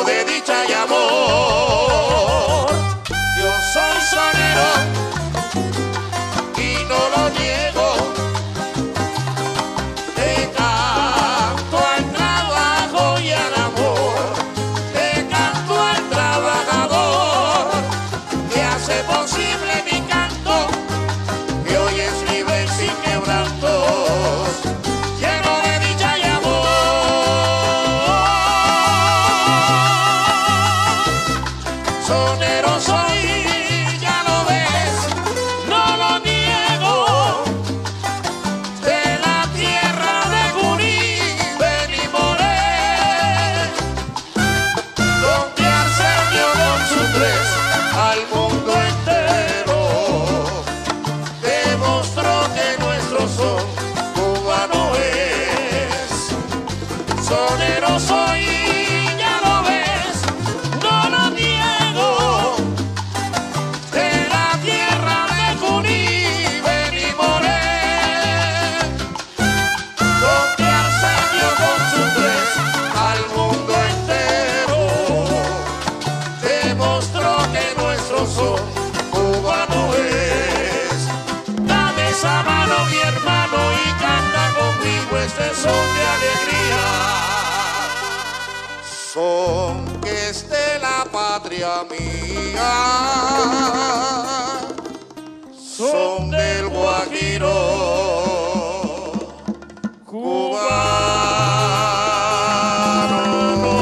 de dicha y amor. Yo soy sonero y no lo niego. Te canto al trabajo y al amor. Te canto al trabajador que hace posible mi canto, que hoy es libre y sin quebrantos, lleno de dicha y amor. Sonero soy, ya lo ves, no lo niego, de la tierra de Juní, Benimoré, donde Arsenio con su tres al mundo entero demostró que nuestro son cubano es. Sonero soy, ya lo ves, no lo niego, de la tierra de Juní, Benimoré, donde Arsenio con su tres al mundo entero demostró que nuestro son cubano es. Dame esa mano, mi hermano, y canta conmigo este son de alegría. Son que esté la patria mía, son del Guajiro cubano.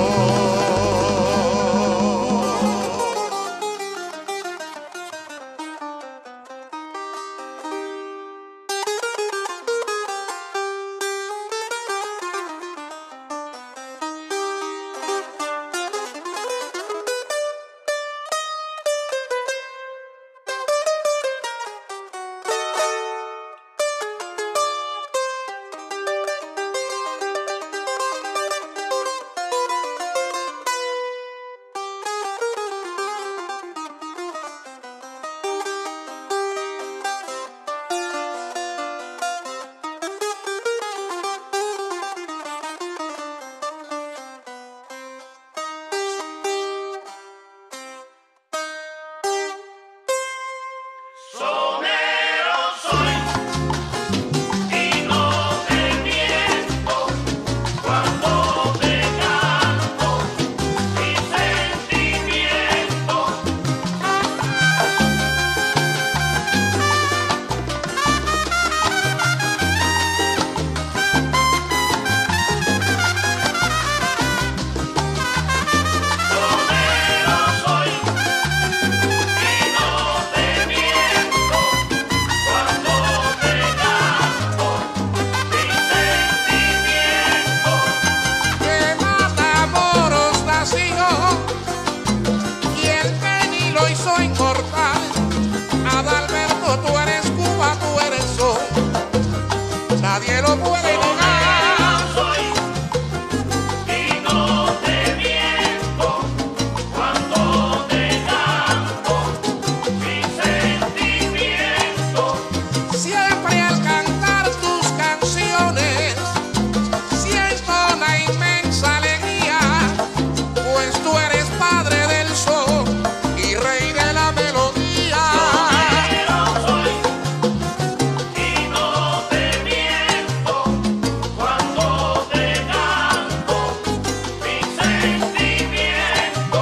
Sonero soy y no te miento cuando te canto mi sentimiento. Sonero soy y no te miento cuando te canto mi sentimiento. Que Matamoros nació y el Beni lo hizo inmortal. Adalberto, tú eres Cuba, tú eres sol, nadie lo puede negar. Soy y no te miento cuando te canto mi sentimiento. Siempre al cantar tus canciones siento una inmensa alegría, pues tú eres padre del sol y rey de la melodía. Sonero soy y no te miento cuando te canto mi sentimiento.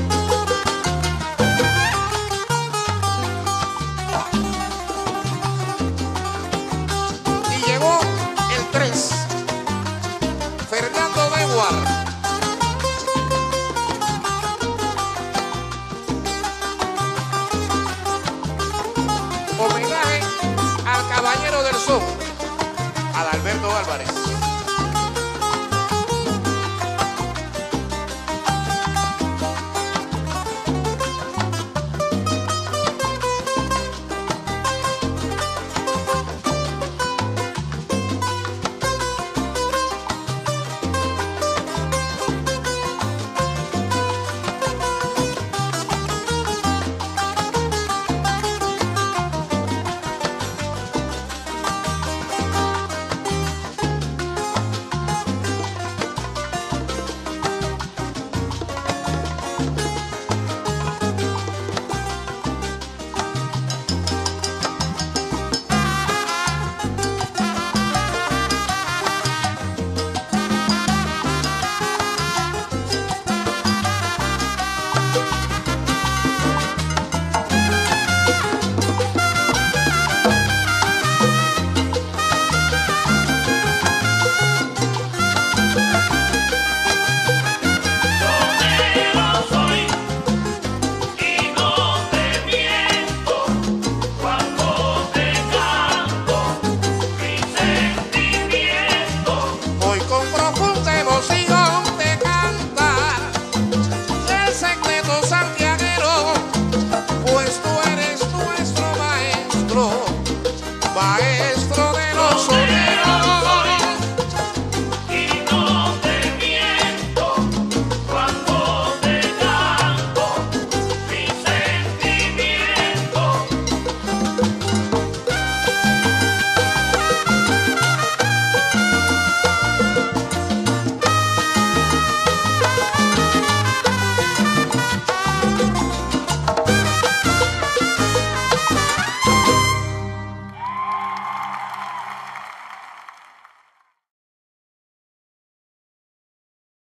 Y llegó el 3, Fernando Dewar. Homenaje al caballero del son, Adalberto Álvarez.